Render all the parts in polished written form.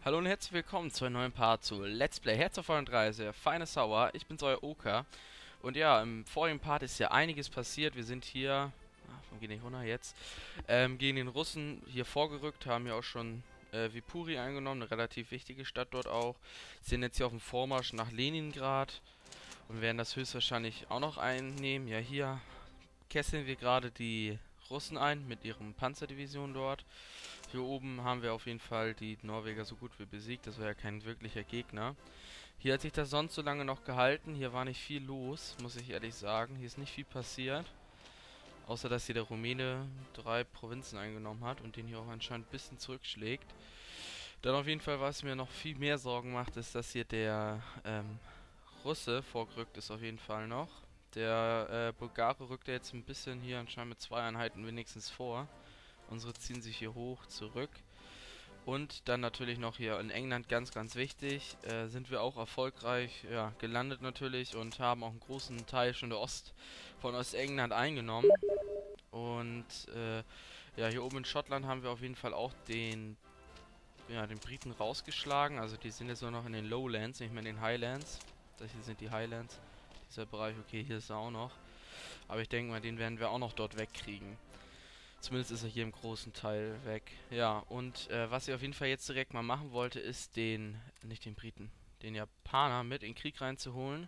Hallo und herzlich willkommen zu einem neuen Part zu Let's Play Hearts of Iron 3, sehr feine Sauer. Ich bin's, euer Oka. Und ja, im vorigen Part ist ja einiges passiert. Wir sind hier, wo gehen die runter jetzt, gegen den Russen hier vorgerückt, haben ja auch schon Viipuri eingenommen, eine relativ wichtige Stadt dort auch. Sind jetzt hier auf dem Vormarsch nach Leningrad und werden das höchstwahrscheinlich auch noch einnehmen. Ja, hier kesseln wir gerade die Russen ein mit ihren Panzerdivisionen dort. Hier oben haben wir auf jeden Fall die Norweger so gut wie besiegt. Das war ja kein wirklicher Gegner. Hier hat sich das sonst so lange noch gehalten. Hier war nicht viel los, muss ich ehrlich sagen. Hier ist nicht viel passiert. Außer, dass hier der Rumäne 3 Provinzen eingenommen hat und den hier auch anscheinend ein bisschen zurückschlägt. Dann auf jeden Fall, was mir noch viel mehr Sorgen macht, ist, dass hier der Russe vorgerückt ist auf jeden Fall noch. Der Bulgare rückt ja jetzt ein bisschen hier anscheinend mit 2 Einheiten wenigstens vor. Unsere ziehen sich hier hoch zurück. Und dann natürlich noch hier in England ganz wichtig, sind wir auch erfolgreich gelandet natürlich und haben auch einen großen Teil schon von Ostengland eingenommen. Und ja, hier oben in Schottland haben wir auf jeden Fall auch den Briten rausgeschlagen. Also die sind jetzt nur noch in den Lowlands, nicht mehr in den Highlands. Das hier sind die Highlands. Dieser Bereich, okay, hier ist er auch noch. Aber ich denke mal, den werden wir auch noch dort wegkriegen. Zumindest ist er hier im großen Teil weg. Ja, und was ich auf jeden Fall jetzt direkt mal machen wollte, ist nicht den Briten, den Japaner mit in den Krieg reinzuholen.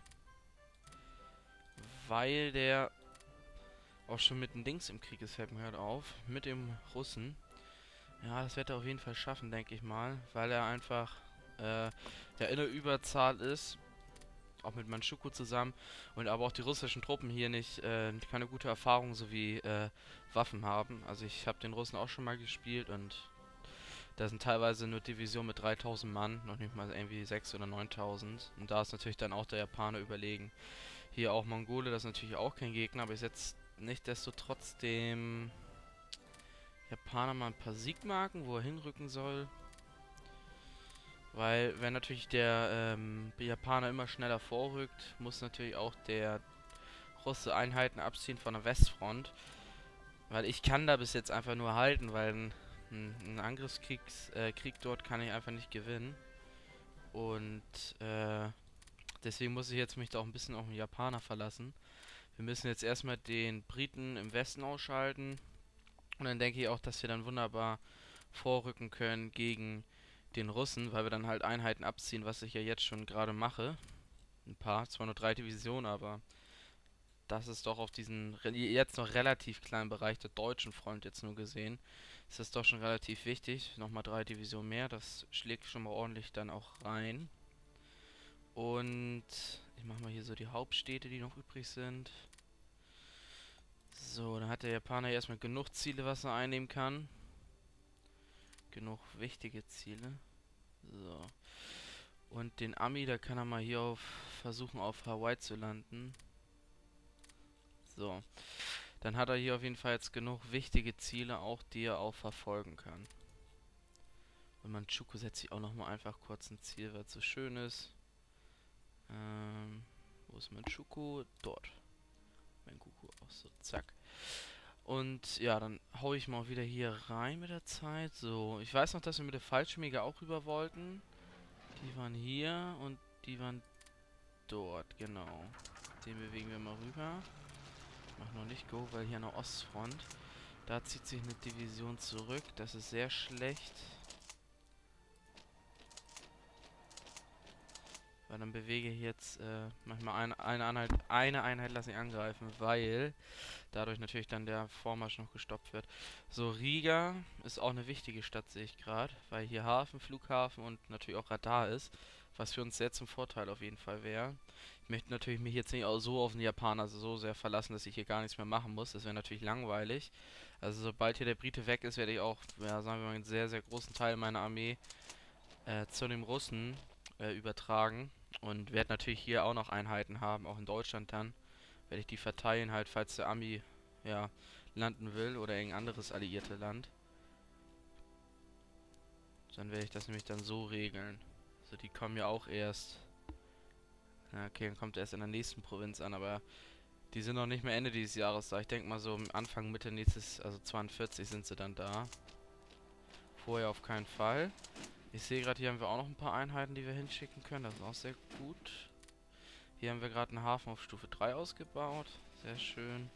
Weil der auch schon mit dem Dings im Krieg ist, fällt mir halt auf. Mit dem Russen. Ja, das wird er auf jeden Fall schaffen, denke ich mal. Weil er einfach ja in der Überzahl ist. Auch mit Manchukuo zusammen. Und aber auch die russischen Truppen hier keine gute Erfahrung sowie Waffen haben. Also ich habe den Russen auch schon mal gespielt und da sind teilweise nur Divisionen mit 3000 Mann, noch nicht mal irgendwie 6 oder 9000. Und da ist natürlich dann auch der Japaner überlegen. Hier auch Mongole, das ist natürlich auch kein Gegner, aber ich setze nichtsdestotrotz dem Japaner mal ein paar Siegmarken, wo er hinrücken soll. Weil, wenn natürlich der Japaner immer schneller vorrückt, muss natürlich auch der Russe Einheiten abziehen von der Westfront. Weil ich kann da bis jetzt einfach nur halten, weil ein Krieg dort kann ich einfach nicht gewinnen. Und deswegen muss ich jetzt mich da auch ein bisschen auf den Japaner verlassen. Wir müssen jetzt erstmal den Briten im Westen ausschalten. Und dann denke ich auch, dass wir dann wunderbar vorrücken können gegen den Russen, weil wir dann halt Einheiten abziehen, was ich ja jetzt schon gerade mache. Ein paar, zwar nur 3 Divisionen, aber das ist doch auf diesen jetzt noch relativ kleinen Bereich der deutschen Front jetzt nur gesehen, ist das doch schon relativ wichtig. Nochmal 3 Divisionen mehr, das schlägt schon mal ordentlich dann auch rein. Und ich mache mal hier so die Hauptstädte, die noch übrig sind. So, dann hat der Japaner erstmal genug Ziele, was er einnehmen kann. Genug wichtige Ziele. So. Und den Ami, da kann er mal hier versuchen auf Hawaii zu landen. So. Dann hat er hier auf jeden Fall jetzt genug wichtige Ziele, auch die er auch verfolgen kann. Und Manchukuo setzt sich auch nochmal einfach kurz ein Ziel, weil es so schön ist. Wo ist Manchukuo? Dort. Manchukuo auch so, zack. Und ja, dann hau ich mal wieder hier rein mit der Zeit. So, ich weiß noch, dass wir mit der Fallschirmjäger auch rüber wollten. Die waren hier und die waren dort, genau. Den bewegen wir mal rüber. Mach noch nicht Go, weil hier an der Ostfront. Da zieht sich eine Division zurück. Das ist sehr schlecht. Weil dann bewege ich jetzt manchmal eine Einheit lasse ich angreifen, weil dadurch natürlich dann der Vormarsch noch gestoppt wird. So, Riga ist auch eine wichtige Stadt, sehe ich gerade, weil hier Hafen, Flughafen und natürlich auch Radar ist, was für uns sehr zum Vorteil auf jeden Fall wäre. Ich möchte natürlich mich jetzt nicht auch so auf den Japaner so sehr verlassen, dass ich hier gar nichts mehr machen muss. Das wäre natürlich langweilig. Also sobald hier der Brite weg ist, werde ich auch, ja, sagen wir mal, einen sehr großen Teil meiner Armee zu dem Russen übertragen. Und werde natürlich hier auch noch Einheiten haben, auch in Deutschland dann. Werde ich die verteilen halt, falls der Ami, ja, landen will oder irgendein anderes alliierte Land. Dann werde ich das nämlich dann so regeln. So, die kommen ja auch erst. Ja, okay, dann kommt er erst in der nächsten Provinz an, aber die sind noch nicht mehr Ende dieses Jahres da. Ich denke mal so Anfang, Mitte nächstes, also 42 sind sie dann da. Vorher auf keinen Fall. Ich sehe gerade, hier haben wir auch noch ein paar Einheiten, die wir hinschicken können. Das ist auch sehr gut. Hier haben wir gerade einen Hafen auf Stufe 3 ausgebaut. Sehr schön.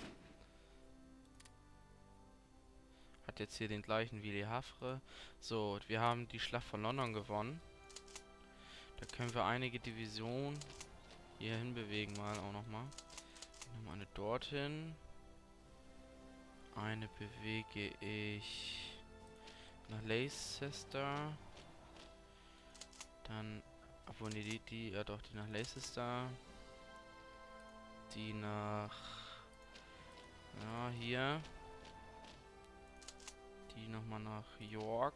Hat jetzt hier den gleichen wie Le Havre. So, wir haben die Schlacht von London gewonnen. Da können wir einige Divisionen hier hinbewegen mal auch nochmal. Nochmal eine dorthin. Eine bewege ich nach Leicester. Dann, obwohl nee, ja doch, die nach Leicester. Die nach, ja, hier. Die nochmal nach York.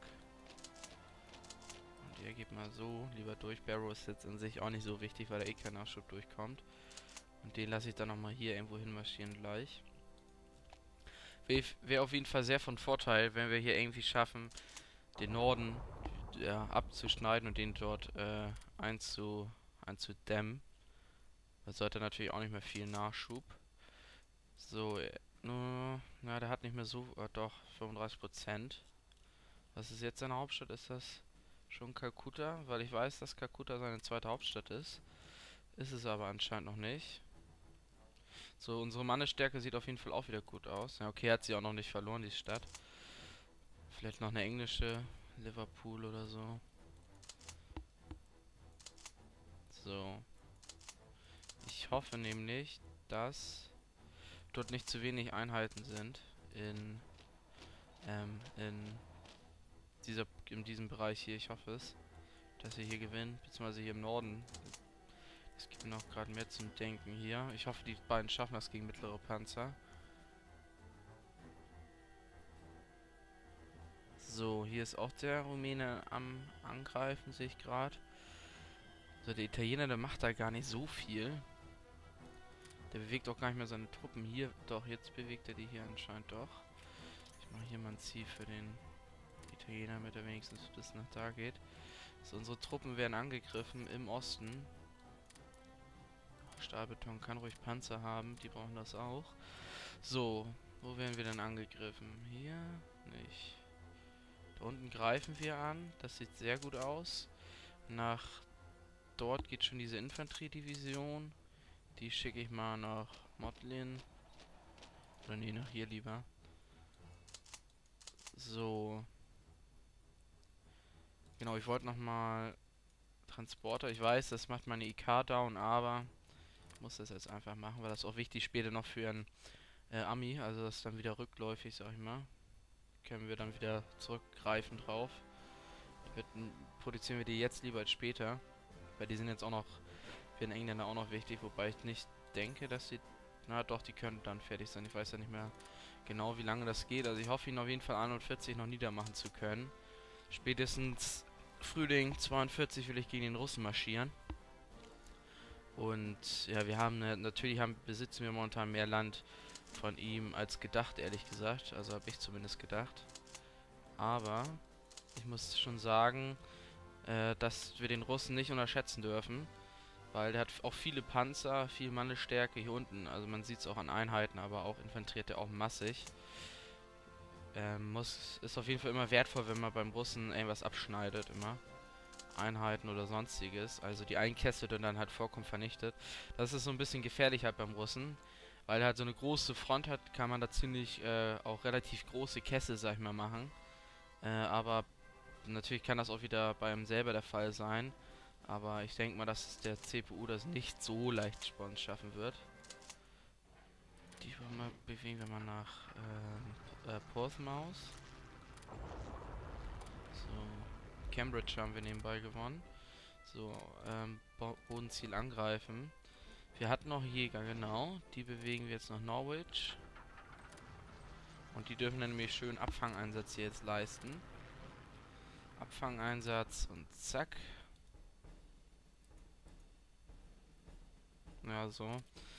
Und ihr geht mal so lieber durch. Barrow ist jetzt an sich auch nicht so wichtig, weil da eh kein Nachschub durchkommt. Und den lasse ich dann nochmal hier irgendwo hinmarschieren gleich. Wäre auf jeden Fall sehr von Vorteil, wenn wir hier irgendwie schaffen, den Norden ja, abzuschneiden und den dort einzudämmen. Das sollte natürlich auch nicht mehr viel Nachschub. So, na, der hat nicht mehr so, doch, 35%. Was ist jetzt seine Hauptstadt? Ist das schon Kalkutta? Weil ich weiß, dass Kalkutta seine zweite Hauptstadt ist. Ist es aber anscheinend noch nicht. So, unsere Mannesstärke sieht auf jeden Fall auch wieder gut aus. Ja, okay, hat sie auch noch nicht verloren, die Stadt. Vielleicht noch eine englische, Liverpool oder so. So. Ich hoffe nämlich, dass dort nicht zu wenig Einheiten sind in diesem Bereich hier. Ich hoffe es, dass wir hier gewinnen, beziehungsweise hier im Norden. Es gibt noch gerade mehr zum Denken hier. Ich hoffe, die beiden schaffen das gegen mittlere Panzer. So, hier ist auch der Rumäne am Angreifen, sehe ich gerade. So, der Italiener, der macht da gar nicht so viel. Der bewegt auch gar nicht mehr seine Truppen hier. Doch, jetzt bewegt er die hier anscheinend doch. Ich mache hier mal ein Ziel für den Italiener, damit er wenigstens bis nach da geht. So, unsere Truppen werden angegriffen im Osten. Stahlbeton kann ruhig Panzer haben, die brauchen das auch. So, wo werden wir denn angegriffen? Hier? Nicht. Da unten greifen wir an, das sieht sehr gut aus. Nach dort geht schon diese Infanteriedivision. Die schicke ich mal nach Modlin. Oder nee, nach hier lieber. So. Genau, ich wollte nochmal Transporter. Ich weiß, das macht meine IK down, aber ich muss das jetzt einfach machen, weil das ist auch wichtig später noch für ein Ami. Also das ist dann wieder rückläufig, sag ich mal. Können wir dann wieder zurückgreifen drauf. Produzieren wir die jetzt lieber als später. Weil die sind jetzt auch noch für den Engländer auch noch wichtig, wobei ich nicht denke, dass sie... Na doch, die können dann fertig sein. Ich weiß ja nicht mehr genau, wie lange das geht. Also ich hoffe, ihn auf jeden Fall 41 noch niedermachen zu können. Spätestens Frühling 42 will ich gegen den Russen marschieren. Und ja, wir haben natürlich besitzen wir momentan mehr Land von ihm als gedacht, ehrlich gesagt. Also habe ich zumindest gedacht. Aber ich muss schon sagen, dass wir den Russen nicht unterschätzen dürfen. Weil der hat auch viele Panzer, viel Mannesstärke hier unten. Also man sieht es auch an Einheiten, aber auch infiltriert er auch massig. Ist auf jeden Fall immer wertvoll, wenn man beim Russen irgendwas abschneidet, immer. Einheiten oder sonstiges. Also die einkesselt und dann halt vollkommen vernichtet. Das ist so ein bisschen gefährlich halt beim Russen. Weil er halt so eine große Front hat, kann man da ziemlich auch relativ große Kessel, sag ich mal, machen. Aber natürlich kann das auch wieder beim selber der Fall sein. Aber ich denke mal, dass der CPU das nicht so leicht bei uns schaffen wird. Die bewegen wir mal nach Portsmouth. So, Cambridge haben wir nebenbei gewonnen. So, Bodenziel angreifen. Wir hatten noch Jäger, genau. Die bewegen wir jetzt nach Norwich. Und die dürfen dann nämlich schön Abfangeinsatz hier jetzt leisten. Abfangeinsatz und zack. Ja, so.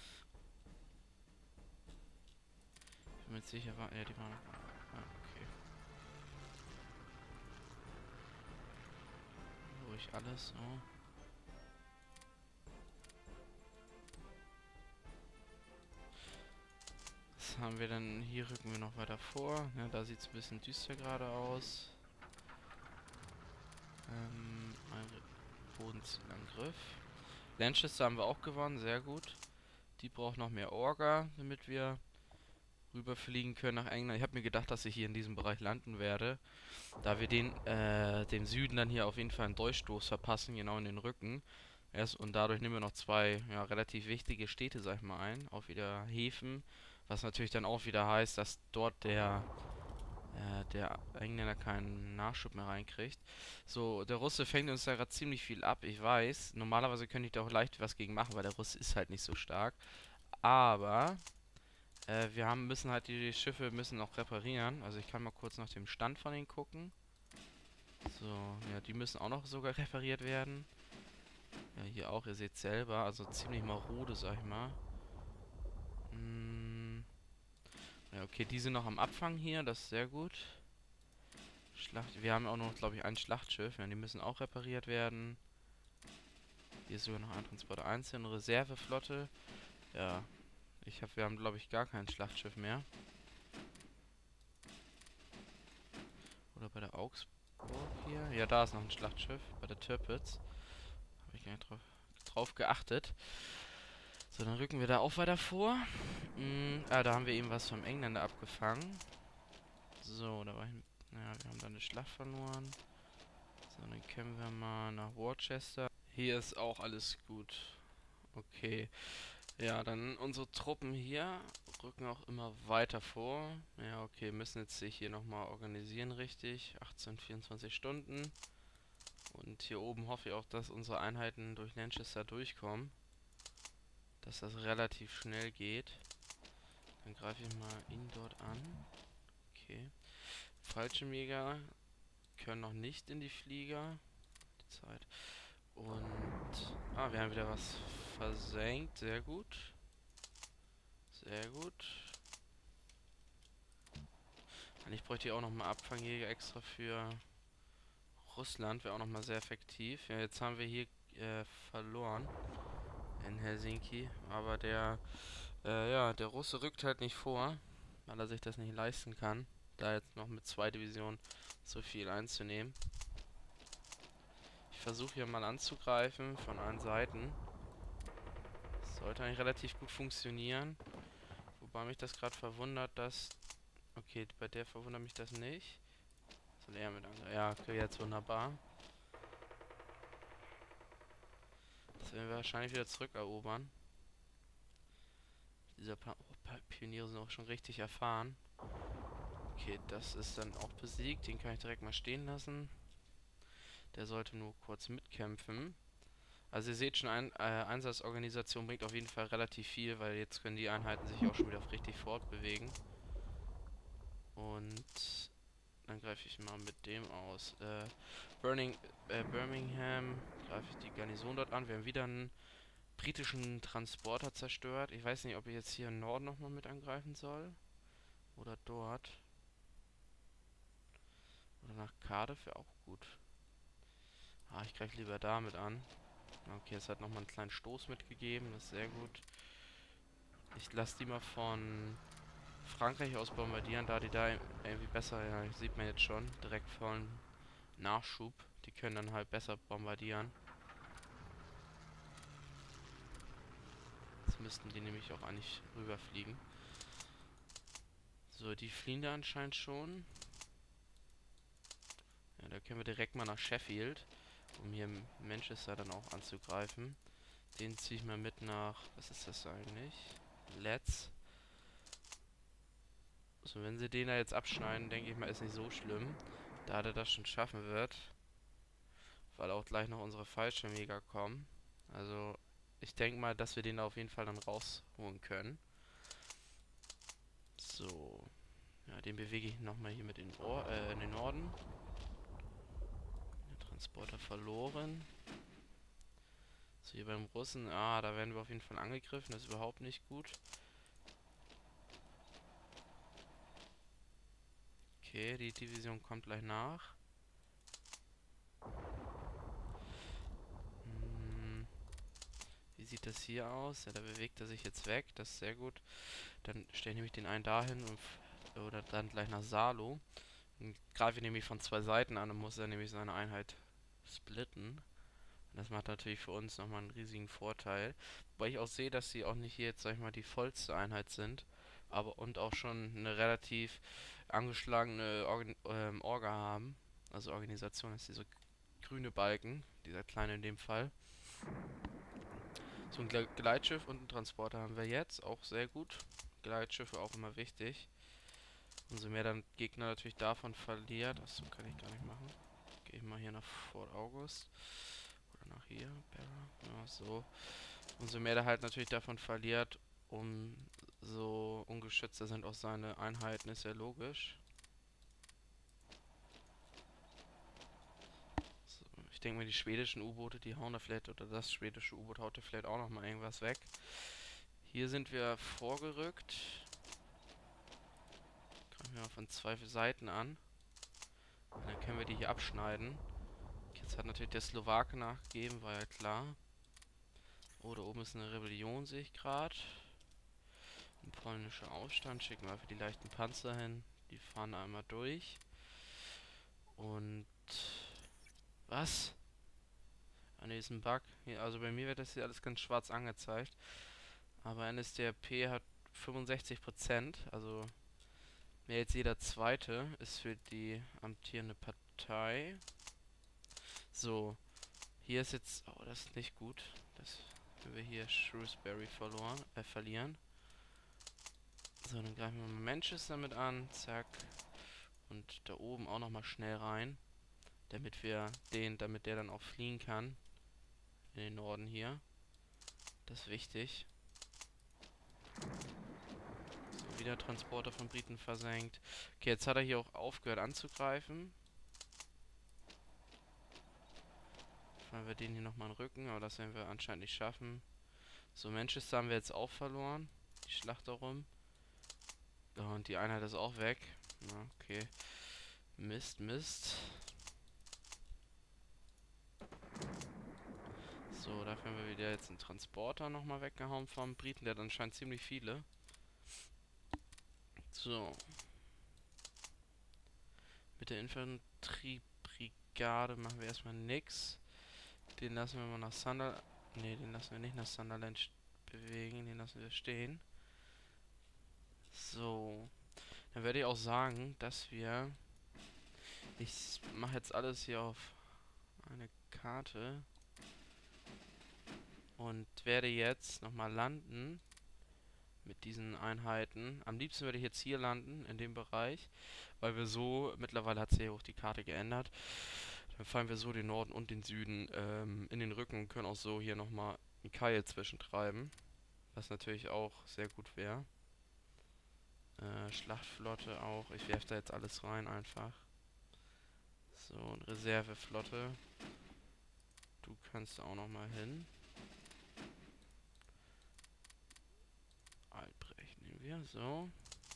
Ich bin mir sicher, ja, die waren... Ja, okay. Ruhig alles, so. Was haben wir denn? Hier rücken wir noch weiter vor. Ja, da sieht es ein bisschen düster gerade aus. Ein Bodenzielangriff. Lanchester haben wir auch gewonnen, sehr gut. Die braucht noch mehr Orga, damit wir rüberfliegen können nach England. Ich habe mir gedacht, dass ich hier in diesem Bereich landen werde, da wir dem Süden dann hier auf jeden Fall einen Durchstoß verpassen, genau in den Rücken. Und dadurch nehmen wir noch zwei, ja, relativ wichtige Städte, sag ich mal, ein. Auch wieder Häfen, was natürlich dann auch wieder heißt, dass dort der Engländer keinen Nachschub mehr reinkriegt. So, der Russe fängt uns da gerade ziemlich viel ab, ich weiß. Normalerweise könnte ich da auch leicht was gegen machen, weil der Russe ist halt nicht so stark. Aber müssen halt die Schiffe müssen noch reparieren. Also ich kann mal kurz nach dem Stand von denen gucken. So, ja, die müssen auch noch sogar repariert werden. Ja, hier auch, ihr seht selber. Also ziemlich marode, sag ich mal. Ja, okay, die sind noch am Abfangen hier, das ist sehr gut. Wir haben auch noch, glaube ich, ein Schlachtschiff. Ja, die müssen auch repariert werden. Hier ist sogar noch ein Transporter 1, eine Reserveflotte. Ja, wir haben, glaube ich, gar kein Schlachtschiff mehr. Oder bei der Augsburg hier. Ja, da ist noch ein Schlachtschiff. Bei der Tirpitz. Habe ich gar nicht drauf geachtet. So, dann rücken wir da auch weiter vor. Da haben wir eben was vom Engländer abgefangen. So, da war ich... Naja, wir haben da eine Schlacht verloren. So, dann können wir mal nach Worcester. Hier ist auch alles gut. Okay. Ja, dann unsere Truppen hier rücken auch immer weiter vor. Ja, okay, müssen jetzt sich hier nochmal organisieren richtig. 18, 24 Stunden. Und hier oben hoffe ich auch, dass unsere Einheiten durch Lanchester durchkommen. Dass das relativ schnell geht. Dann greife ich mal ihn dort an. Okay. Fallschirmjäger können noch nicht in die Flieger. Die Zeit. Und... wir haben wieder was versenkt. Sehr gut. Sehr gut. Eigentlich bräuchte ich auch nochmal Abfangjäger extra für Russland. Wäre auch nochmal sehr effektiv. Ja, jetzt haben wir hier verloren in Helsinki. Aber der Russe rückt halt nicht vor, weil er sich das nicht leisten kann, da jetzt noch mit 2 Divisionen so viel einzunehmen. Ich versuche hier mal anzugreifen von allen Seiten. Das sollte eigentlich relativ gut funktionieren. Wobei mich das gerade verwundert, dass... Okay, bei der verwundert mich das nicht. Soll er mit angreifen? Ja, okay, jetzt wunderbar. Das werden wir wahrscheinlich wieder zurückerobern. Diese Pioniere sind auch schon richtig erfahren. Okay, das ist dann auch besiegt. Den kann ich direkt mal stehen lassen. Der sollte nur kurz mitkämpfen. Also ihr seht schon, Einsatzorganisation bringt auf jeden Fall relativ viel, weil jetzt können die Einheiten sich auch schon wieder richtig fortbewegen. Und dann greife ich mal mit dem aus. Birmingham greife ich die Garnison dort an. Wir haben wieder einen britischen Transporter zerstört. Ich weiß nicht, ob ich jetzt hier im Norden nochmal mit angreifen soll. Oder dort. Oder nach Cardiff wäre auch gut. Ich greife lieber damit an. Okay, es hat nochmal einen kleinen Stoß mitgegeben. Das ist sehr gut. Ich lasse die mal von Frankreich aus bombardieren, da die da irgendwie besser, ja, sieht man jetzt schon, direkt vollen Nachschub. Die können dann halt besser bombardieren. Jetzt müssten die nämlich auch eigentlich rüberfliegen. So, die fliehen da anscheinend schon. Ja, da können wir direkt mal nach Sheffield, um hier Manchester dann auch anzugreifen. Den ziehe ich mal mit nach, was ist das eigentlich? Leeds. So, wenn sie den da jetzt abschneiden, denke ich mal, ist nicht so schlimm, da der das schon schaffen wird. Weil auch gleich noch unsere Fallschirmjäger kommen. Also, ich denke mal, dass wir den da auf jeden Fall dann rausholen können. So. Ja, den bewege ich nochmal hier mit in den Norden. Der Transporter verloren. So, hier beim Russen. Da werden wir auf jeden Fall angegriffen. Das ist überhaupt nicht gut. Okay, die Division kommt gleich nach. Wie sieht das hier aus? Ja, da bewegt er sich jetzt weg. Das ist sehr gut. Dann stelle ich nämlich den einen dahin oder dann gleich nach Salo. Dann greife ich nämlich von 2 Seiten an und muss er nämlich seine Einheit splitten. Das macht natürlich für uns nochmal einen riesigen Vorteil. Wobei ich auch sehe, dass sie auch nicht hier jetzt, sag ich mal, die vollste Einheit sind. Aber und auch schon eine relativ angeschlagene Orga haben. Also Organisation ist dieser grüne Balken, dieser kleine in dem Fall. So ein Gleitschiff und einen Transporter haben wir jetzt, auch sehr gut. Gleitschiffe auch immer wichtig. Umso mehr dann Gegner natürlich davon verliert. Achso, kann ich gar nicht machen. Gehe ich mal hier nach Fort August. Oder nach hier, Barra. Ja, so. Umso mehr der halt natürlich davon verliert, umso ungeschützter sind auch seine Einheiten, ist ja logisch. So, ich denke mal, die schwedischen U-Boote, die hauen da vielleicht, oder das schwedische U-Boot haut da vielleicht auch nochmal irgendwas weg. Hier sind wir vorgerückt. Greifen wir von 2 Seiten an. Und dann können wir die hier abschneiden. Jetzt hat natürlich der Slowake nachgegeben, war ja klar. Oh, da oben ist eine Rebellion, sehe ich gerade. Ein polnischer Aufstand. Schicken wir einfach die leichten Panzer hin. Die fahren einmal durch. Und... Was? Ah ne, ist ein Bug. Hier, also bei mir wird das hier alles ganz schwarz angezeigt. Aber NSDAP hat 65%. Also mehr als jeder zweite ist für die amtierende Partei. So. Hier ist jetzt... Oh, das ist nicht gut. Das... Wenn wir hier Shrewsbury verlieren. So, dann greifen wir mal Manchester mit an. Zack. Und da oben auch nochmal schnell rein. Damit der dann auch fliehen kann. In den Norden hier. Das ist wichtig. So, wieder Transporter von Briten versenkt. Okay, jetzt hat er hier auch aufgehört anzugreifen. Fallen wir den hier nochmal in den Rücken, aber das werden wir anscheinend nicht schaffen. So, Manchester haben wir jetzt auch verloren. Die Schlacht darum. Ja, und die Einheit ist auch weg. Na, okay. Mist, Mist. So, dafür haben wir wieder jetzt einen Transporter nochmal weggehauen vom Briten. Der hat anscheinend ziemlich viele. So. Mit der Infanteriebrigade machen wir erstmal nix. Den lassen wir mal nach Sunderland. Ne, den lassen wir nicht nach Sunderland bewegen. Den lassen wir stehen. So. Dann werde ich auch sagen, dass wir... Ich mache jetzt alles hier auf eine Karte. Und werde jetzt nochmal landen. Mit diesen Einheiten. Am liebsten würde ich jetzt hier landen, in dem Bereich. Weil wir so... Mittlerweile hat sich ja auch die Karte geändert. Dann fallen wir so den Norden und den Süden in den Rücken und können auch so hier nochmal einen Keil zwischentreiben. Was natürlich auch sehr gut wäre. Schlachtflotte auch. Ich werfe da jetzt alles rein einfach. So, und Reserveflotte. Du kannst auch nochmal hin. Albrecht nehmen wir, so.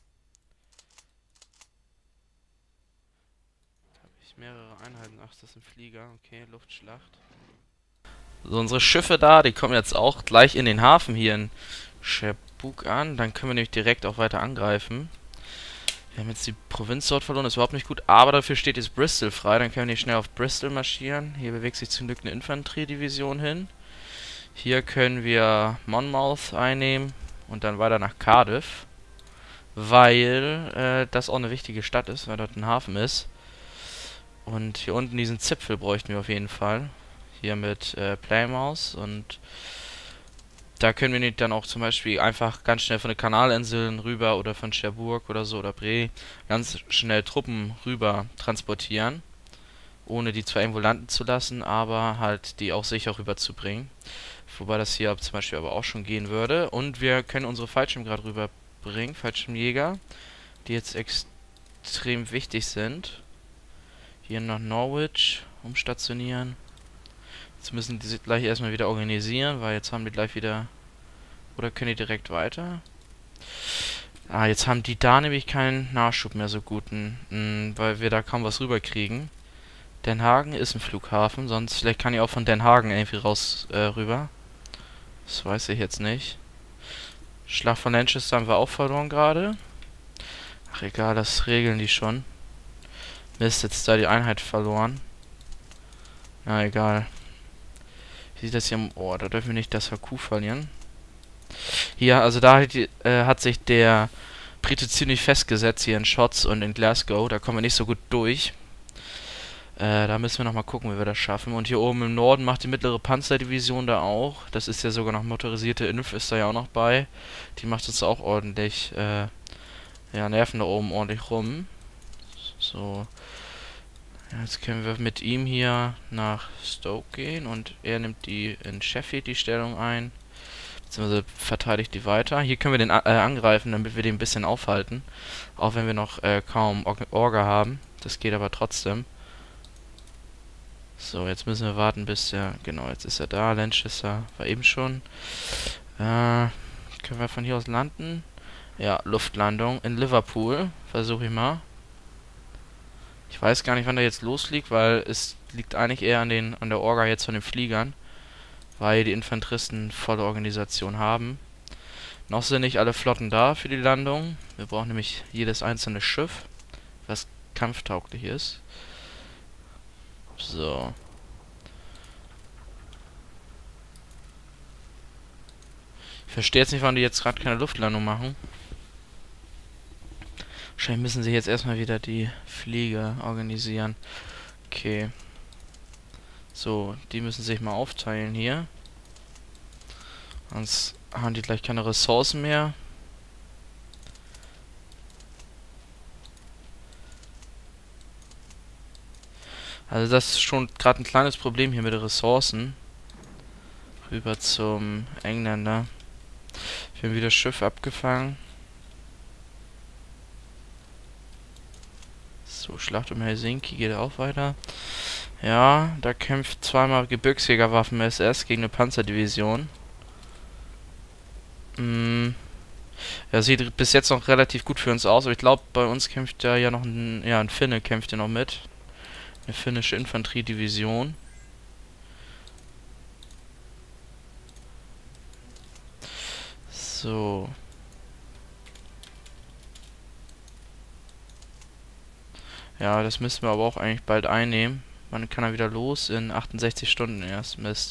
Habe ich mehrere Einheiten. Ach, das ist ein Flieger. Okay, Luftschlacht. So, unsere Schiffe da, die kommen jetzt auch gleich in den Hafen hier in Cherbourg an. Dann können wir nämlich direkt auch weiter angreifen. Wir haben jetzt die Provinz dort verloren, ist überhaupt nicht gut. Aber dafür steht jetzt Bristol frei. Dann können wir nicht schnell auf Bristol marschieren. Hier bewegt sich zum Glück eine Infanteriedivision hin. Hier können wir Monmouth einnehmen und dann weiter nach Cardiff. Weil das auch eine wichtige Stadt ist, weil dort ein Hafen ist. Und hier unten diesen Zipfel bräuchten wir auf jeden Fall. Hier mit Plymouth und da können wir nicht dann auch zum Beispiel einfach ganz schnell von den Kanalinseln rüber oder von Cherbourg oder so oder Bre ganz schnell Truppen rüber transportieren, ohne die zwar irgendwo landen zu lassen, aber halt die auch sicher rüberzubringen. Wobei das hier zum Beispiel aber auch schon gehen würde. Und wir können unsere Fallschirmjäger gerade rüberbringen, Fallschirmjäger, die jetzt extrem wichtig sind. Hier nach Norwich umstationieren. Jetzt müssen die sich gleich erstmal wieder organisieren, weil jetzt haben die gleich wieder... Oder können die direkt weiter? Ah, jetzt haben die da nämlich keinen Nachschub mehr so guten, weil wir da kaum was rüberkriegen. Den Haag ist ein Flughafen, sonst vielleicht kann ich auch von Den Haag irgendwie rüber. Das weiß ich jetzt nicht. Schlacht von Lancaster haben wir auch verloren gerade. Ach egal, das regeln die schon. Mist, jetzt da die Einheit verloren. Na egal. Wie sieht das hier am... Oh, da dürfen wir nicht das HQ verlieren. Hier, also da hat sich der Brite ziemlich festgesetzt hier in Shotts und in Glasgow. Da kommen wir nicht so gut durch. Da müssen wir nochmal gucken, wie wir das schaffen. Und hier oben im Norden macht die mittlere Panzerdivision da auch. Das ist ja sogar noch motorisierte Inf, ist da ja auch noch bei. Die macht uns auch ordentlich, ja, nerven da oben ordentlich rum. So. Ja, jetzt können wir mit ihm hier nach Stoke gehen und er nimmt die in Sheffield die Stellung ein. Beziehungsweise verteidigt die weiter. Hier können wir den angreifen, damit wir den ein bisschen aufhalten. Auch wenn wir noch kaum Orga haben. Das geht aber trotzdem. So, jetzt müssen wir warten, bis der... Genau, jetzt ist er da. Lanchester war eben schon. Können wir von hier aus landen? Ja, Luftlandung in Liverpool. Versuche ich mal. Ich weiß gar nicht, wann der jetzt losfliegt, weil es liegt eigentlich eher an der Orga jetzt von den Fliegern. Weil die Infanteristen volle Organisation haben. Noch sind nicht alle Flotten da für die Landung. Wir brauchen nämlich jedes einzelne Schiff, was kampftauglich ist. So. Ich verstehe jetzt nicht, warum die jetzt gerade keine Luftlandung machen. Wahrscheinlich müssen sie jetzt erstmal wieder die Flieger organisieren. Okay. So, die müssen sich mal aufteilen hier. Sonst haben die gleich keine Ressourcen mehr. Also das ist schon gerade ein kleines Problem hier mit den Ressourcen. Rüber zum Engländer. Wir haben wieder Schiff abgefangen. So, Schlacht um Helsinki geht auch weiter. Ja, da kämpft zweimal Gebirgsjägerwaffen SS gegen eine Panzerdivision. Ja, sieht bis jetzt noch relativ gut für uns aus, aber ich glaube, bei uns kämpft ja noch ein Finne kämpft ja noch mit. Eine finnische Infanteriedivision. So. Ja, das müssen wir aber auch eigentlich bald einnehmen. Wann kann er wieder los? In 68 Stunden erst. Mist.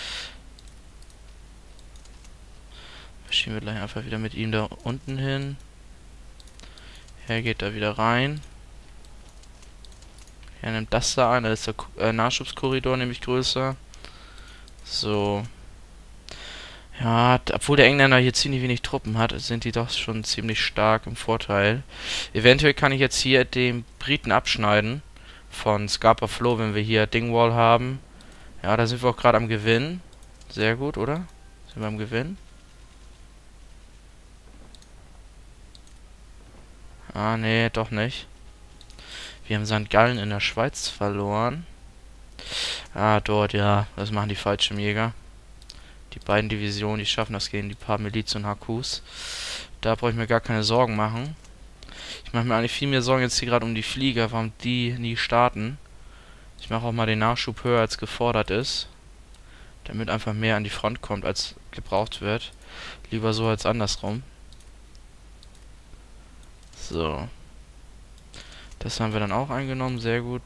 Schieben wir gleich einfach wieder mit ihm da unten hin. Er geht da wieder rein. Er nimmt das da ein, da ist der Nachschubskorridor nämlich größer. So. Ja, obwohl der Engländer hier ziemlich wenig Truppen hat, sind die doch schon ziemlich stark im Vorteil. Eventuell kann ich jetzt hier den Briten abschneiden von Scapa Flow, wenn wir hier Dingwall haben. Ja, da sind wir auch gerade am Gewinn. Sehr gut, oder? Sind wir am Gewinn? Ah, nee, doch nicht. Wir haben St. Gallen in der Schweiz verloren. Ah, dort, ja. Das machen die Fallschirmjäger. Die beiden Divisionen, die schaffen das gegen die paar Miliz und HQs. Da brauche ich mir gar keine Sorgen machen. Ich mache mir eigentlich viel mehr Sorgen jetzt hier gerade um die Flieger, warum die nie starten. Ich mache auch mal den Nachschub höher, als gefordert ist. Damit einfach mehr an die Front kommt, als gebraucht wird. Lieber so als andersrum. So. Das haben wir dann auch eingenommen, sehr gut.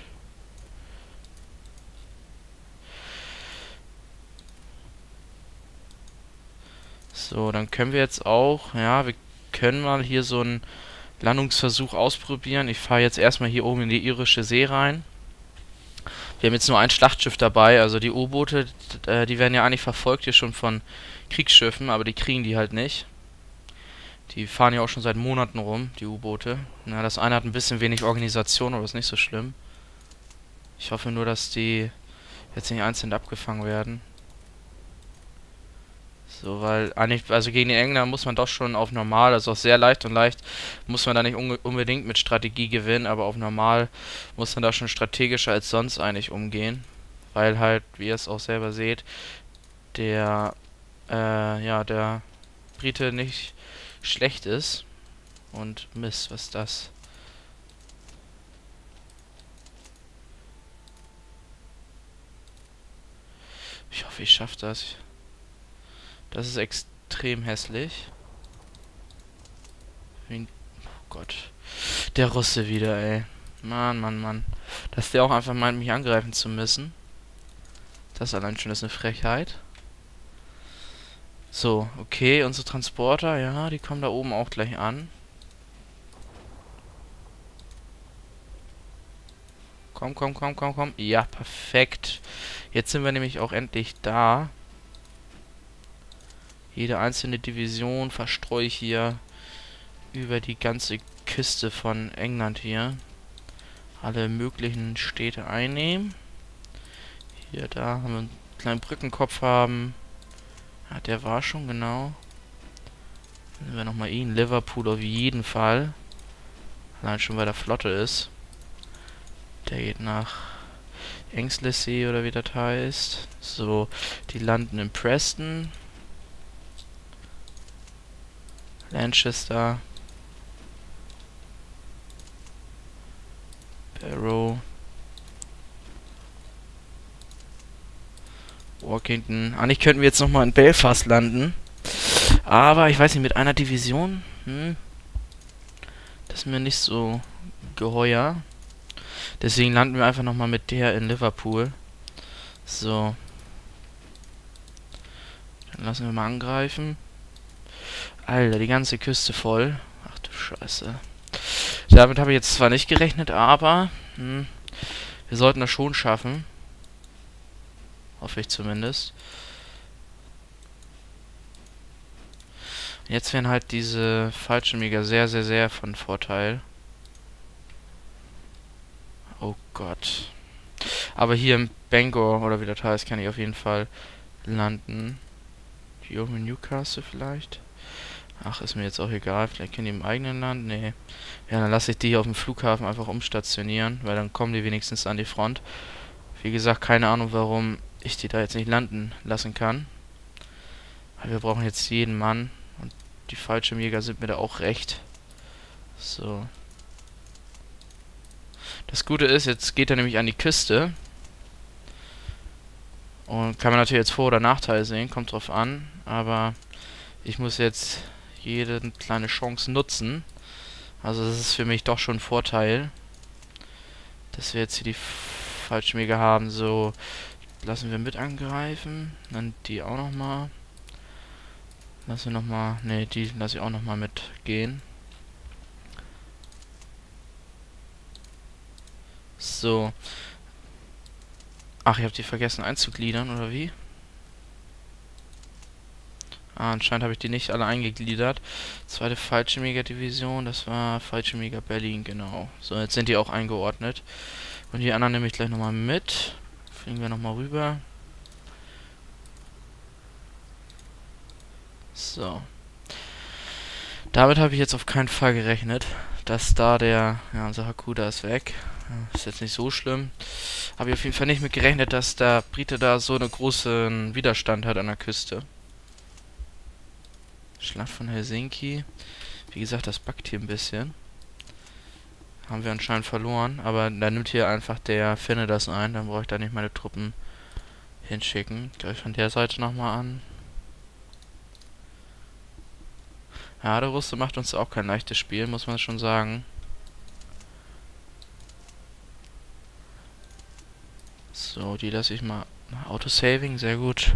So, dann können wir jetzt auch, ja, wir können mal hier so einen Landungsversuch ausprobieren. Ich fahre jetzt erstmal hier oben in die irische See rein. Wir haben jetzt nur ein Schlachtschiff dabei, also die U-Boote, die werden ja eigentlich verfolgt hier schon von Kriegsschiffen, aber die kriegen die halt nicht. Die fahren ja auch schon seit Monaten rum, die U-Boote. Na, das eine hat ein bisschen wenig Organisation, aber ist nicht so schlimm. Ich hoffe nur, dass die jetzt nicht einzeln abgefangen werden. So, weil eigentlich, also gegen die Engländer muss man doch schon auf normal, also auch sehr leicht und leicht, muss man da nicht unbedingt mit Strategie gewinnen, aber auf normal muss man da schon strategischer als sonst eigentlich umgehen. Weil halt, wie ihr es auch selber seht, der Brite nicht schlecht ist. Und Mist, was ist das? Ich hoffe, ich schaffe das. Das ist extrem hässlich. Oh Gott. Der Russe wieder, ey. Mann, Mann, Mann. Dass der auch einfach meint, mich angreifen zu müssen. Das allein schon ist eine Frechheit. So, okay, unsere Transporter, ja, die kommen da oben auch gleich an. Komm, komm, komm, komm, komm. Ja, perfekt. Jetzt sind wir nämlich auch endlich da. Jede einzelne Division verstreue ich hier über die ganze Küste von England hier. Alle möglichen Städte einnehmen. Hier, da haben wir einen kleinen Brückenkopf haben. Ja, der war schon, genau. Dann nehmen wir nochmal ihn. Liverpool auf jeden Fall. Allein schon, weil der Flotte ist. Der geht nach Anglesey oder wie das heißt. So, die landen in Preston. Lancaster. Barrow. Walkington. Eigentlich könnten wir jetzt nochmal in Belfast landen. Aber ich weiß nicht, mit einer Division? Das ist mir nicht so geheuer. Deswegen landen wir einfach nochmal mit der in Liverpool. So. Dann lassen wir mal angreifen. Alter, die ganze Küste voll. Ach du Scheiße. Damit habe ich jetzt zwar nicht gerechnet, aber wir sollten das schon schaffen. Hoffe ich zumindest. Jetzt wären halt diese Fallschirmjäger sehr, sehr, sehr von Vorteil. Oh Gott. Aber hier im Bangor, oder wie das heißt, kann ich auf jeden Fall landen. Hier oben in Newcastle vielleicht. Ach, ist mir jetzt auch egal. Vielleicht können die im eigenen Land. Nee. Ja, dann lasse ich die hier auf dem Flughafen einfach umstationieren, weil dann kommen die wenigstens an die Front. Wie gesagt, keine Ahnung, warum ich die da jetzt nicht landen lassen kann. Weil wir brauchen jetzt jeden Mann. Und die Fallschirmjäger sind mir da auch recht. So. Das Gute ist, jetzt geht er nämlich an die Küste. Und kann man natürlich jetzt Vor- oder Nachteil sehen, kommt drauf an. Aber ich muss jetzt jede kleine Chance nutzen. Also das ist für mich doch schon ein Vorteil, dass wir jetzt hier die Fallschirmjäger haben. So, lassen wir mit angreifen. Dann die auch nochmal. Lassen wir nochmal. Ne, die lasse ich auch nochmal mitgehen. So. Ach, ich habe die vergessen einzugliedern, oder wie? Ah, anscheinend habe ich die nicht alle eingegliedert. Zweite Fallschirmjäger-Division, das war Fallschirmjäger Berlin, genau. So, jetzt sind die auch eingeordnet. Und die anderen nehme ich gleich nochmal mit. Fliegen wir nochmal rüber. So. Damit habe ich jetzt auf keinen Fall gerechnet, dass da der... Ja, unser Hakuda ist weg. Ist jetzt nicht so schlimm. Habe ich auf jeden Fall nicht mit gerechnet, dass der Brite da so einen großen Widerstand hat an der Küste. Schlacht von Helsinki. Wie gesagt, das backt hier ein bisschen. Haben wir anscheinend verloren. Aber dann nimmt hier einfach der Finne das ein. Dann brauche ich da nicht meine Truppen hinschicken. Gleich von der Seite nochmal an. Ja, der Russe macht uns auch kein leichtes Spiel, muss man schon sagen. So, die lasse ich mal... Autosaving, sehr gut.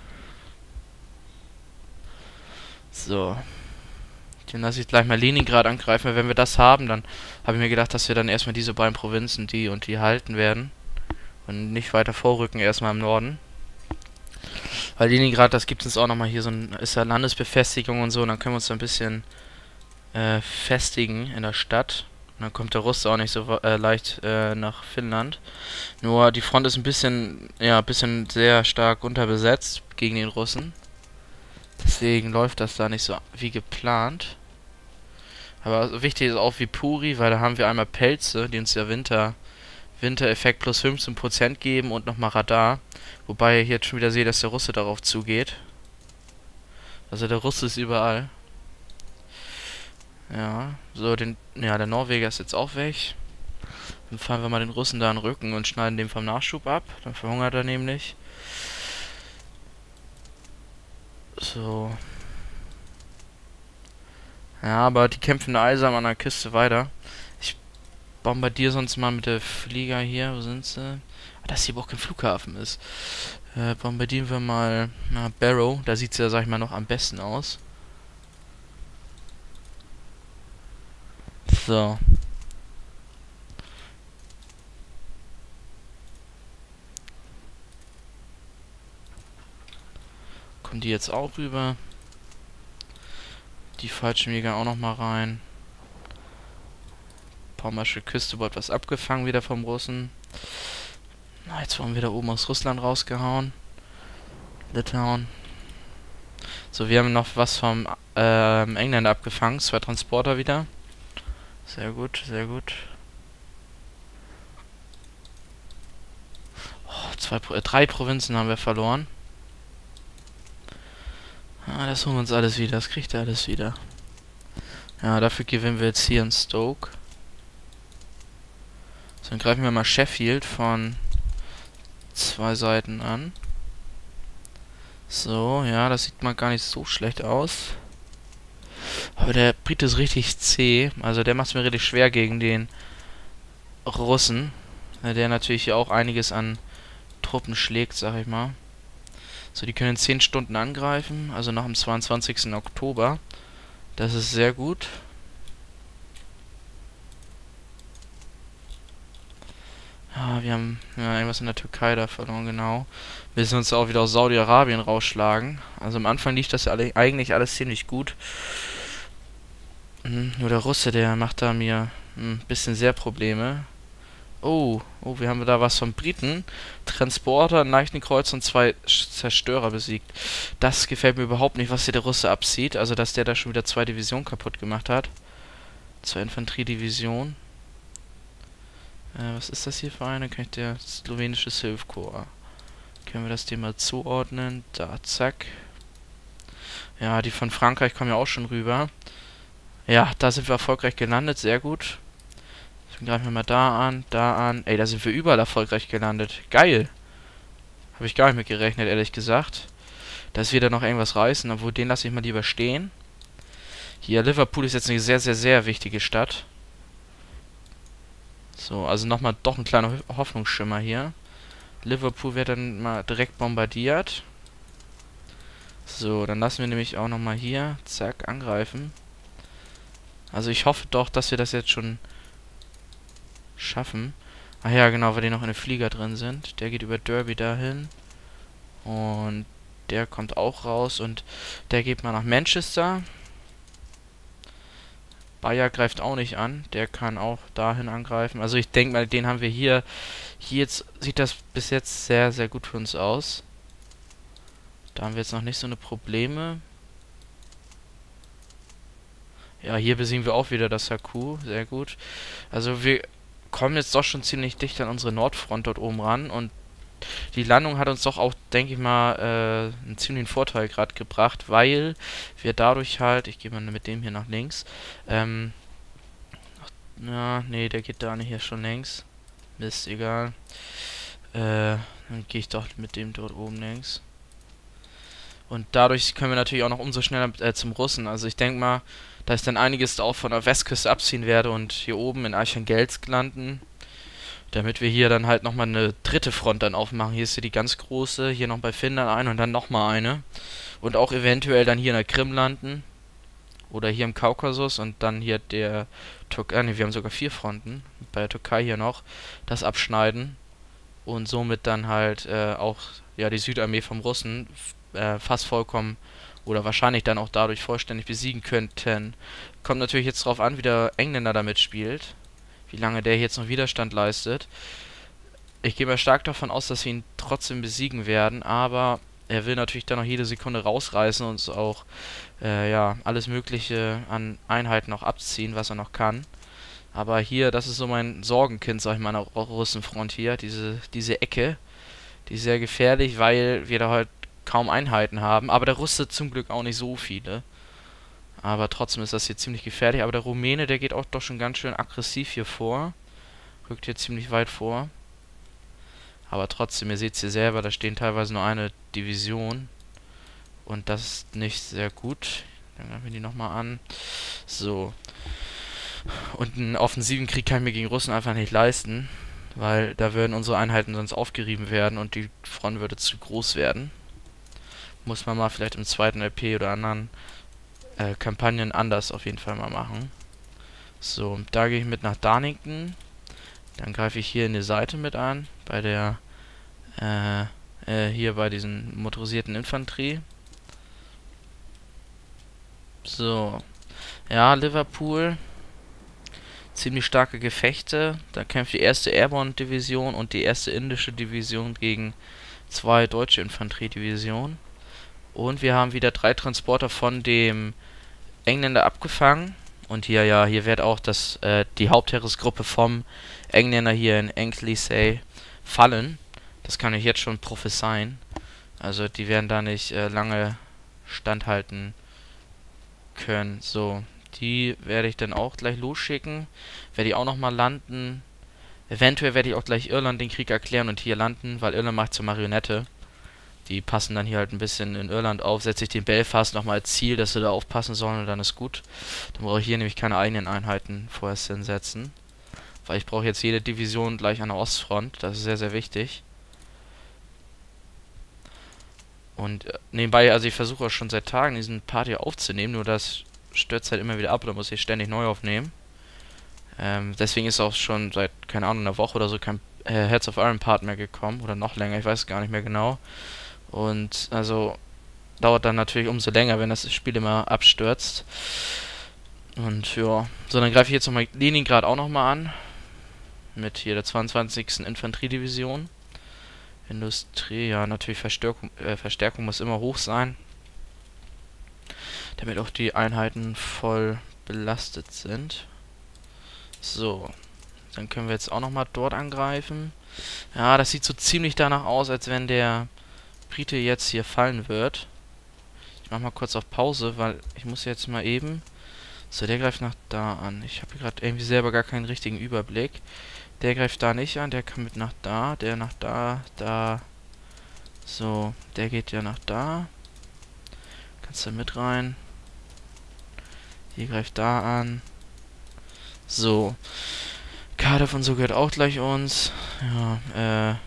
So. Den lasse ich gleich mal Leningrad angreifen. Weil wenn wir das haben, dann habe ich mir gedacht, dass wir dann erstmal diese beiden Provinzen, die und die halten werden. Und nicht weiter vorrücken, erstmal im Norden. Weil Leningrad, das gibt es auch nochmal hier so ein... Ist ja Landesbefestigung und so. Und dann können wir uns da ein bisschen festigen in der Stadt. Und dann kommt der Russe auch nicht so leicht nach Finnland. Nur die Front ist ein bisschen, ja, bisschen sehr stark unterbesetzt gegen den Russen. Deswegen läuft das da nicht so wie geplant. Aber wichtig ist auch Viipuri, weil da haben wir einmal Pelze, die uns ja Wintereffekt plus 15% geben und nochmal Radar. Wobei ich jetzt schon wieder sehe, dass der Russe darauf zugeht. Also der Russe ist überall. Ja, so der Norweger ist jetzt auch weg. Dann fahren wir mal den Russen da in den Rücken und schneiden den vom Nachschub ab. Dann verhungert er nämlich. So. Ja, aber die kämpfen eisern an der Küste weiter. Ich bombardiere sonst mal mit der Flieger hier. Wo sind sie? Ah, dass hier überhaupt kein Flughafen ist. Bombardieren wir mal Barrow. Da sieht es ja, sag ich mal, noch am besten aus. So. Kommen die jetzt auch rüber? Die Fallschirmjäger auch noch mal rein. Pommersche Küste wird was abgefangen wieder vom Russen. Na, jetzt wurden wir da oben aus Russland rausgehauen. Litauen. So, wir haben noch was vom Engländer abgefangen. 2 Transporter wieder. Sehr gut, sehr gut. Oh, 3 Provinzen haben wir verloren. Ah, das holen wir uns alles wieder. Das kriegt er alles wieder. Ja, dafür gewinnen wir jetzt hier in Stoke. So, dann greifen wir mal Sheffield von 2 Seiten an. So, ja, das sieht mal gar nicht so schlecht aus. Aber der Brite ist richtig zäh. Also der macht es mir richtig schwer gegen den Russen. Der natürlich hier auch einiges an Truppen schlägt, sag ich mal. So, die können in 10 Stunden angreifen. Also nach dem 22. Oktober. Das ist sehr gut. Ja, wir haben irgendwas in der Türkei da verloren, genau. Wir müssen uns auch wieder aus Saudi-Arabien rausschlagen. Also am Anfang lief das ja eigentlich alles ziemlich gut. Nur der Russe, der macht da mir ein bisschen sehr Probleme. Oh, wir haben da was von Briten. Transporter, einen leichten Kreuzer und 2 Zerstörer besiegt. Das gefällt mir überhaupt nicht, was hier der Russe abzieht. Also, dass der da schon wieder 2 Divisionen kaputt gemacht hat. 2 Infanteriedivisionen. Was ist das hier für eine? Kann ich der slowenische Hilfskorps. Können wir das dem mal zuordnen? Da, zack. Ja, die von Frankreich kommen ja auch schon rüber. Ja, da sind wir erfolgreich gelandet. Sehr gut. Dann greifen wir mal da an, da an. Ey, da sind wir überall erfolgreich gelandet. Geil. Habe ich gar nicht mit gerechnet, ehrlich gesagt. Dass wir da noch irgendwas reißen, obwohl den lasse ich mal lieber stehen. Hier, Liverpool ist jetzt eine sehr, sehr, sehr wichtige Stadt. So, also nochmal doch ein kleiner Hoffnungsschimmer hier. Liverpool wird dann mal direkt bombardiert. So, dann lassen wir nämlich auch nochmal hier, zack, angreifen. Also ich hoffe doch, dass wir das jetzt schon schaffen. Ach ja, genau, weil die noch in den Flieger drin sind. Der geht über Derby dahin. Und der kommt auch raus. Und der geht mal nach Manchester. Bayer greift auch nicht an. Der kann auch dahin angreifen. Also ich denke mal, den haben wir hier. Hier jetzt sieht das bis jetzt sehr, sehr gut für uns aus. Da haben wir jetzt noch nicht so eine Probleme. Ja, hier besiegen wir auch wieder das HQ. Sehr gut. Also wir kommen jetzt doch schon ziemlich dicht an unsere Nordfront dort oben ran. Und die Landung hat uns doch auch, denke ich mal, einen ziemlichen Vorteil gerade gebracht, weil wir dadurch halt, ich gehe mal mit dem hier nach links, ja, nee, der geht da nicht, hier schon längs. Mist, egal. Dann gehe ich doch mit dem dort oben längs. Und dadurch können wir natürlich auch noch umso schneller zum Russen. Also ich denke mal, dass ich dann einiges auch von der Westküste abziehen werde und hier oben in Archangelsk landen. Damit wir hier dann halt nochmal eine dritte Front dann aufmachen. Hier ist hier die ganz große, hier noch bei Finnland eine und dann nochmal eine. Und auch eventuell dann hier in der Krim landen. Oder hier im Kaukasus und dann hier der Türkei, ne, wir haben sogar 4 Fronten. Bei der Türkei hier noch. Das abschneiden. Und somit dann halt auch ja die Südarmee vom Russen fast vollkommen oder wahrscheinlich dann auch dadurch vollständig besiegen könnten. Kommt natürlich jetzt drauf an, wie der Engländer damit spielt. Wie lange der jetzt noch Widerstand leistet. Ich gehe mal stark davon aus, dass wir ihn trotzdem besiegen werden, aber er will natürlich dann noch jede Sekunde rausreißen und uns auch ja, alles mögliche an Einheiten noch abziehen, was er noch kann. Aber hier, das ist so mein Sorgenkind, sag ich mal, an der Russenfront hier, diese Ecke. Die ist sehr gefährlich, weil wir da halt kaum Einheiten haben, aber der Russe zum Glück auch nicht so viele. Aber trotzdem ist das hier ziemlich gefährlich. Aber der Rumäne, der geht auch doch schon ganz schön aggressiv hier vor. Rückt hier ziemlich weit vor. Aber trotzdem, ihr seht es hier selber, da stehen teilweise nur eine Division. Und das ist nicht sehr gut. Dann greifen wir die nochmal an. So. Und einen offensiven Krieg kann ich mir gegen Russen einfach nicht leisten. weil da würden unsere Einheiten sonst aufgerieben werden und die Front würde zu groß werden. Muss man mal vielleicht im zweiten LP oder anderen Kampagnen anders auf jeden Fall mal machen. So, da gehe ich mit nach Darnington. Dann greife ich hier in die Seite mit an, bei der, hier bei diesen motorisierten Infanterie. So, ja, Liverpool. Ziemlich starke Gefechte. Da kämpft die 1. Airborne Division und die 1. Indische Division gegen 2 deutsche Infanteriedivisionen. Und wir haben wieder 3 Transporter von dem Engländer abgefangen. Und hier, ja, hier wird auch die Hauptheeresgruppe vom Engländer hier in Anglesey fallen. Das kann ich jetzt schon prophezeien. Also die werden da nicht lange standhalten können. So, die werde ich dann auch gleich losschicken. Werde ich auch nochmal landen. Eventuell werde ich auch gleich Irland den Krieg erklären und hier landen, weil Irland macht zur Marionette. Die passen dann hier halt ein bisschen in Irland auf. Setze ich den Belfast nochmal als Ziel, dass sie da aufpassen sollen und dann ist gut. Dann brauche ich hier nämlich keine eigenen Einheiten vorerst hinsetzen. Weil ich brauche jetzt jede Division gleich an der Ostfront. Das ist sehr, sehr wichtig. Und nebenbei, also ich versuche auch schon seit Tagen diesen Part hier aufzunehmen, nur das stürzt halt immer wieder ab, da muss ich ständig neu aufnehmen. Deswegen ist auch schon seit, keine Ahnung, einer Woche oder so kein Heads of Iron Part mehr gekommen. Oder noch länger, ich weiß gar nicht mehr genau. Und also dauert dann natürlich umso länger, wenn das Spiel immer abstürzt. Und ja, so dann greife ich jetzt nochmal Leningrad auch nochmal an. Mit hier der 22. Infanteriedivision. Industrie, ja natürlich Verstärkung muss immer hoch sein. Damit auch die Einheiten voll belastet sind. So, dann können wir jetzt auch nochmal dort angreifen. Ja, das sieht so ziemlich danach aus, als wenn der Brite jetzt hier fallen wird. Ich mach mal kurz auf Pause, weil ich muss jetzt mal eben... So, der greift nach da an. Ich habe gerade irgendwie selber gar keinen richtigen Überblick. Der greift da nicht an, der kann mit nach da, der nach da, da. So, der geht ja nach da. Kannst du mit rein. Hier greift da an. So. Cardiff und so gehört auch gleich uns. Ja,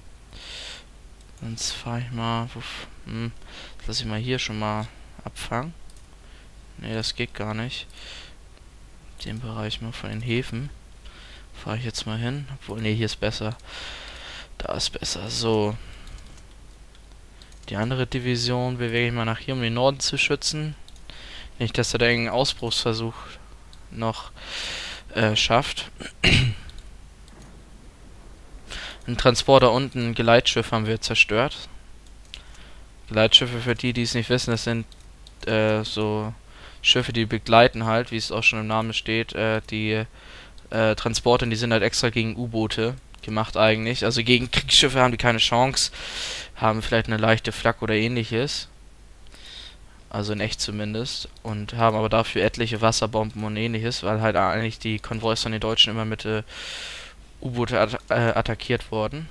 sonst fahre ich mal. Lass ich mal hier schon mal abfangen. Ne, das geht gar nicht. Den Bereich mal von den Häfen. Fahre ich jetzt mal hin. Obwohl, ne, hier ist besser. Da ist besser. So. Die andere Division bewege ich mal nach hier, um den Norden zu schützen. Nicht, dass er da irgendeinen Ausbruchsversuch noch schafft. Ein Transporter und ein Geleitschiff haben wir zerstört. Geleitschiffe, für die, die es nicht wissen, das sind so Schiffe, die begleiten halt, wie es auch schon im Namen steht, die Transporte, die sind halt extra gegen U-Boote gemacht eigentlich. Also gegen Kriegsschiffe haben die keine Chance, haben vielleicht eine leichte Flak oder ähnliches. Also in echt zumindest. Und haben aber dafür etliche Wasserbomben und ähnliches, weil halt eigentlich die Konvois von den Deutschen immer mit U-Boote attackiert wurden.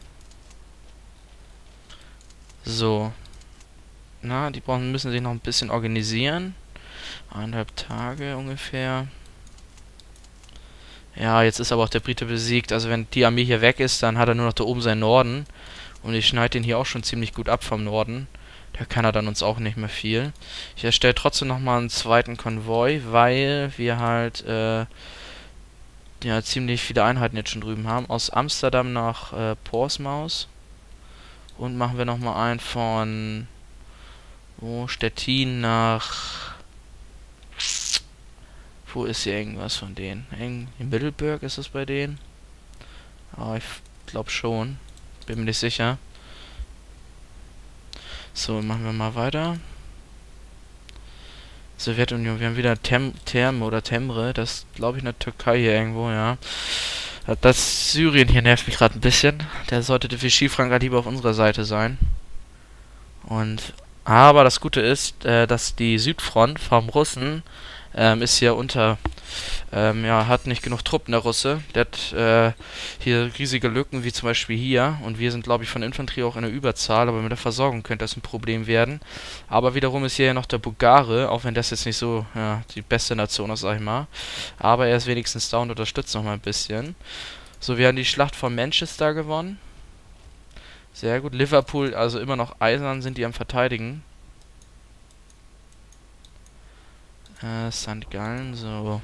So. Na, die müssen sich noch ein bisschen organisieren. 1,5 Tage ungefähr. Ja, jetzt ist aber auch der Brite besiegt. Also wenn die Armee hier weg ist, dann hat er nur noch da oben seinen Norden. Und ich schneide den hier auch schon ziemlich gut ab vom Norden. Da kann er dann uns auch nicht mehr viel. Ich erstelle trotzdem nochmal einen zweiten Konvoi, weil wir halt ja, ziemlich viele Einheiten jetzt schon drüben haben. Aus Amsterdam nach Portsmouth. Und machen wir nochmal einen von Stettin nach... Wo ist hier irgendwas von denen? In Middelburg ist es bei denen? Ah, ich glaube schon. Bin mir nicht sicher. So, machen wir mal weiter. Sowjetunion, wir haben wieder Terme oder Temre. Das glaube ich in der Türkei hier irgendwo, ja. Das Syrien hier nervt mich gerade ein bisschen. Der sollte für Vichy-Frankreich lieber auf unserer Seite sein. Aber das Gute ist, dass die Südfront vom Russen ist hier ja, hat nicht genug Truppen, der Russe. Der hat hier riesige Lücken, wie zum Beispiel hier. Und wir sind, glaube ich, von Infanterie auch in der Überzahl, aber mit der Versorgung könnte das ein Problem werden. Aber wiederum ist hier ja noch der Bulgare, auch wenn das jetzt nicht so, ja, die beste Nation ist, sag ich mal. Aber er ist wenigstens da und unterstützt noch mal ein bisschen. So, wir haben die Schlacht von Manchester gewonnen. Sehr gut. Liverpool, also immer noch eisern, sind die am Verteidigen. St. Gallen, so.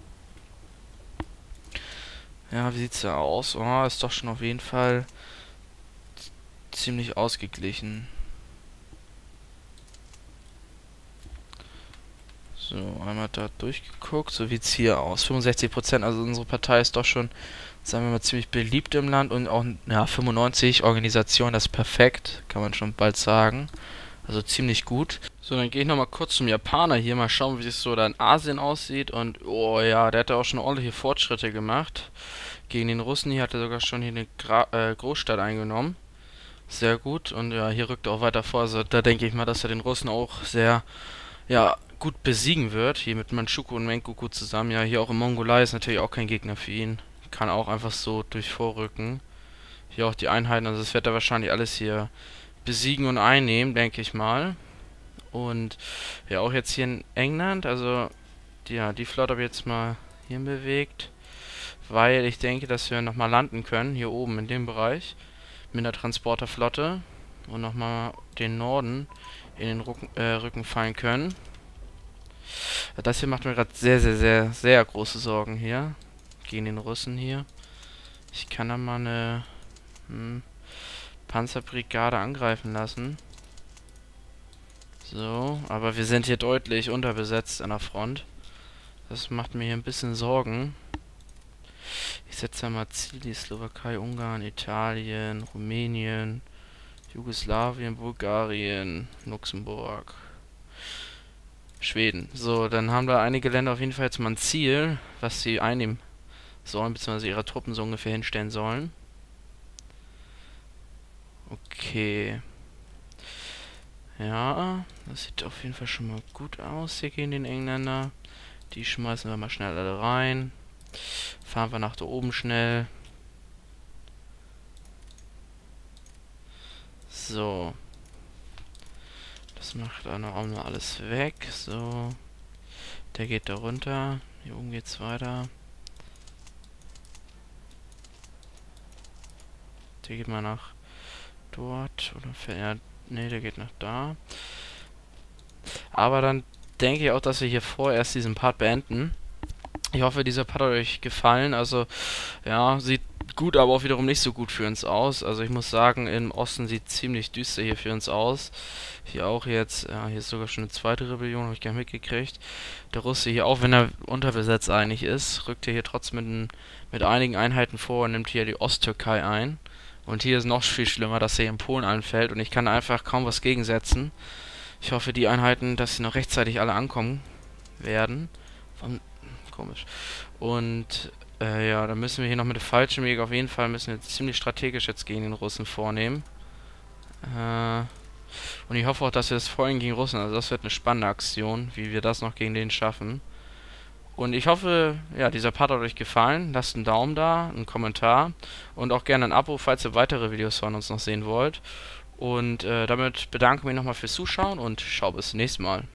Ja, wie sieht's da aus? Oh, ist doch schon auf jeden Fall ziemlich ausgeglichen. So, einmal da durchgeguckt. So sieht's hier aus. 65%, also unsere Partei ist doch schon, sagen wir mal, ziemlich beliebt im Land und auch, ja, 95 Organisation, das ist perfekt, kann man schon bald sagen. Also ziemlich gut. So, dann gehe ich nochmal kurz zum Japaner hier, mal schauen, wie es so da in Asien aussieht. Und, oh ja, der hat da auch schon ordentliche Fortschritte gemacht. Gegen den Russen hier hat er sogar schon hier eine Großstadt eingenommen. Sehr gut. Und ja, hier rückt er auch weiter vor. Also da denke ich mal, dass er den Russen auch sehr, ja, gut besiegen wird. Hier mit Manchukuo und Mengoku zusammen. Ja, hier auch in Mongolei ist natürlich auch kein Gegner für ihn. Kann auch einfach so durch vorrücken. Hier auch die Einheiten, also das wird er wahrscheinlich alles hier besiegen und einnehmen, denke ich mal. Und ja, auch jetzt hier in England, also ja, die Flotte habe ich jetzt mal hierhin bewegt, weil ich denke, dass wir nochmal landen können, hier oben in dem Bereich, mit der Transporterflotte und nochmal den Norden in den Rücken fallen können. Das hier macht mir gerade sehr, sehr, sehr, sehr große Sorgen hier, gegen den Russen hier. Ich kann da mal eine Panzerbrigade angreifen lassen. So, aber wir sind hier deutlich unterbesetzt an der Front. Das macht mir hier ein bisschen Sorgen. Ich setze ja mal Ziel, die Slowakei, Ungarn, Italien, Rumänien, Jugoslawien, Bulgarien, Luxemburg, Schweden. So, dann haben da einige Länder auf jeden Fall jetzt mal ein Ziel, was sie einnehmen sollen, beziehungsweise ihre Truppen so ungefähr hinstellen sollen. Okay. Ja, das sieht auf jeden Fall schon mal gut aus hier gegen den Engländer. Die schmeißen wir mal schnell alle rein. Fahren wir nach da oben schnell. So. Das macht dann auch mal alles weg. So. Der geht da runter. Hier oben geht's weiter. Der geht mal nach dort. Oder ja, ne, der geht nach da. Aber dann denke ich auch, dass wir hier vorerst diesen Part beenden. Ich hoffe, dieser Part hat euch gefallen. Also, ja, sieht gut, aber auch wiederum nicht so gut für uns aus. Also ich muss sagen, im Osten sieht ziemlich düster hier für uns aus. Hier auch jetzt, ja, hier ist sogar schon eine zweite Rebellion, habe ich gar nicht mitgekriegt. Der Russe hier, auch wenn er unterbesetzt eigentlich ist, rückt er hier trotzdem mit einigen Einheiten vor und nimmt hier die Osttürkei ein. Und hier ist noch viel schlimmer, dass er hier in Polen anfällt und ich kann einfach kaum was gegensetzen. Ich hoffe, die Einheiten, dass sie noch rechtzeitig alle ankommen werden. Komisch. Und ja, dann müssen wir hier noch mit dem Fallschirmjäger auf jeden Fall, müssen wir ziemlich strategisch jetzt gegen den Russen vornehmen. Und ich hoffe auch, dass wir das vorhin gegen Russen, also das wird eine spannende Aktion, wie wir das noch gegen den schaffen. Und ich hoffe, ja, dieser Part hat euch gefallen. Lasst einen Daumen da, einen Kommentar und auch gerne ein Abo, falls ihr weitere Videos von uns noch sehen wollt. Und damit bedanke ich mich nochmal fürs Zuschauen und schau bis zum nächsten Mal.